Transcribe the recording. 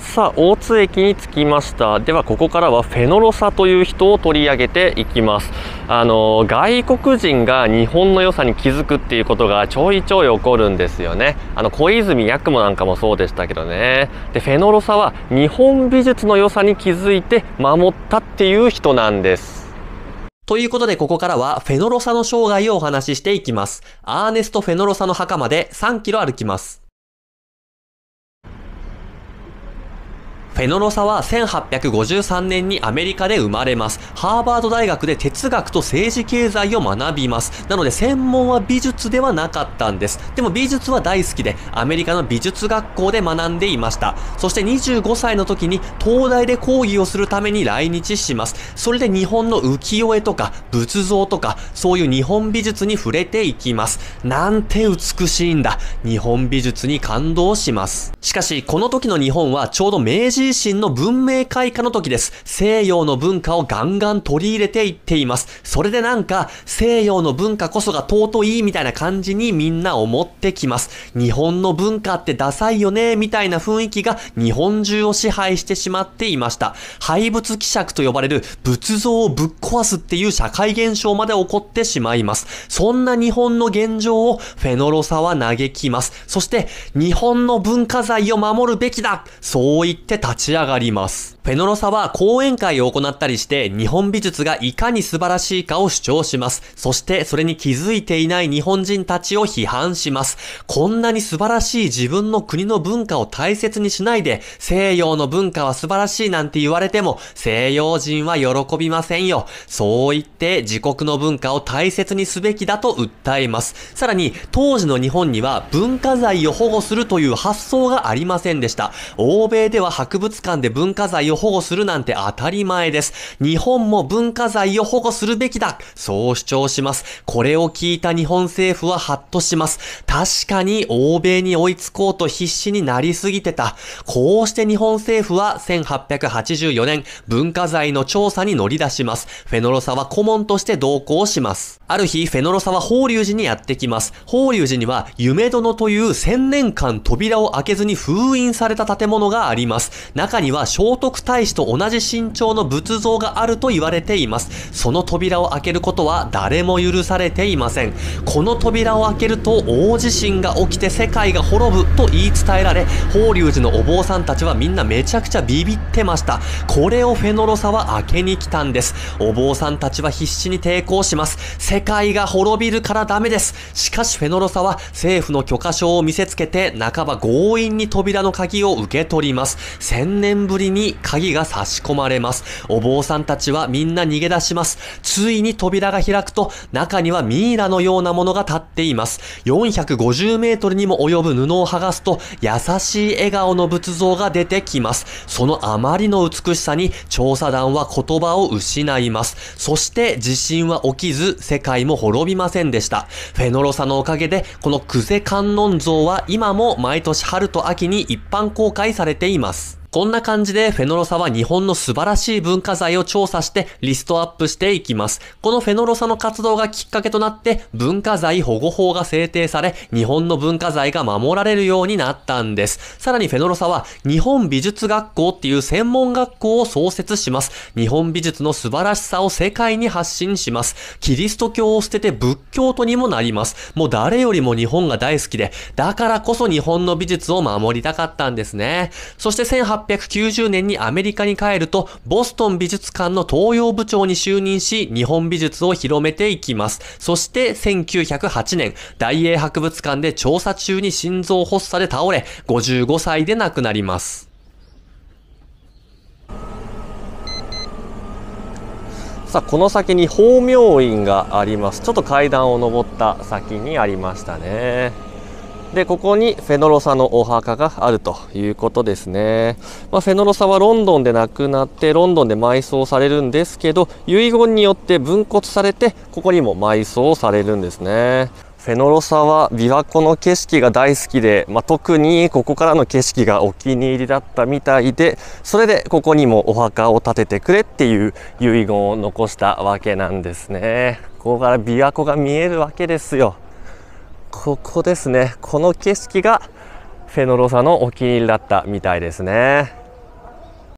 さあ、大津駅に着きました。ではここからはフェノロサという人を取り上げていきます。外国人が日本の良さに気づくっていうことがちょいちょい起こるんですよね。小泉八雲なんかもそうでしたけどね。でフェノロサは日本美術の良さに気づいて守ったっていう人なんです。ということでここからはフェノロサの生涯をお話ししていきます。アーネスト・フェノロサの墓まで3キロ歩きます。フェノロサは1853年にアメリカで生まれます。ハーバード大学で哲学と政治経済を学びます。なので専門は美術ではなかったんです。でも美術は大好きで、アメリカの美術学校で学んでいました。そして25歳の時に東大で講義をするために来日します。それで日本の浮世絵とか仏像とか、そういう日本美術に触れていきます。なんて美しいんだ。日本美術に感動します。しかし、この時の日本はちょうど明治維新の文明開化の時です。西洋の文化をガンガン取り入れていっています。それでなんか西洋の文化こそが尊いみたいな感じにみんな思ってきます。日本の文化ってダサいよねみたいな雰囲気が日本中を支配してしまっていました。廃仏毀釈と呼ばれる仏像をぶっ壊すっていう社会現象まで起こってしまいます。そんな日本の現状をフェノロサは嘆きます。そして日本の文化財を守るべきだ、そう言って立ち上がります。フェノロサは講演会を行ったりして日本美術がいかに素晴らしいかを主張します。そしてそれに気づいていない日本人たちを批判します。こんなに素晴らしい自分の国の文化を大切にしないで西洋の文化は素晴らしいなんて言われても西洋人は喜びませんよ。そう言って自国の文化を大切にすべきだと訴えます。さらに当時の日本には文化財を保護するという発想がありませんでした。欧米では博物館で文化財を保護するなんて当たり前です。日本も文化財を保護するべきだ、そう主張します。これを聞いた日本政府はハッとします。確かに欧米に追いつこうと必死になりすぎてた。こうして日本政府は1884年文化財の調査に乗り出します。フェノロサは顧問として同行します。ある日フェノロサは法隆寺にやってきます。法隆寺には夢殿という1000年間扉を開けずに封印された建物があります。中には聖徳太子と同じ身長の仏像があると言われています。その扉を開けることは誰も許されていません。この扉を開けると大地震が起きて世界が滅ぶと言い伝えられ、法隆寺のお坊さんたちはみんなめちゃくちゃビビってました。これをフェノロサは開けに来たんです。お坊さんたちは必死に抵抗します。世界が滅びるからダメです。しかしフェノロサは政府の許可証を見せつけて半ば強引に扉の鍵を受け取ります。1000年ぶりに鍵が差し込まれます。お坊さんたちはみんな逃げ出します。ついに扉が開くと中にはミイラのようなものが立っています。450メートルにも及ぶ布を剥がすと優しい笑顔の仏像が出てきます。そのあまりの美しさに調査団は言葉を失います。そして地震は起きず世界も滅びませんでした。フェノロサのおかげでこの久世観音像は今も毎年春と秋に一般公開されています。こんな感じでフェノロサは日本の素晴らしい文化財を調査してリストアップしていきます。このフェノロサの活動がきっかけとなって文化財保護法が制定され、日本の文化財が守られるようになったんです。さらにフェノロサは日本美術学校っていう専門学校を創設します。日本美術の素晴らしさを世界に発信します。キリスト教を捨てて仏教徒にもなります。もう誰よりも日本が大好きで、だからこそ日本の美術を守りたかったんですね。そして1890年にアメリカに帰るとボストン美術館の東洋部長に就任し日本美術を広めていきます。そして1908年大英博物館で調査中に心臓発作で倒れ55歳で亡くなります。さあこの先に法明院があります。ちょっと階段を登った先にありましたね。でここにフェノロサのお墓があるということですね。フェノロサはロンドンで亡くなってロンドンで埋葬されるんですけど、遺言によって分骨されてここにも埋葬されるんですね。フェノロサは琵琶湖の景色が大好きで、特にここからの景色がお気に入りだったみたいで、それでここにもお墓を建ててくれっていう遺言を残したわけなんですね。ここから琵琶湖が見えるわけですよ。ここですね。この景色がフェノロサのお気に入りだったみたいですね。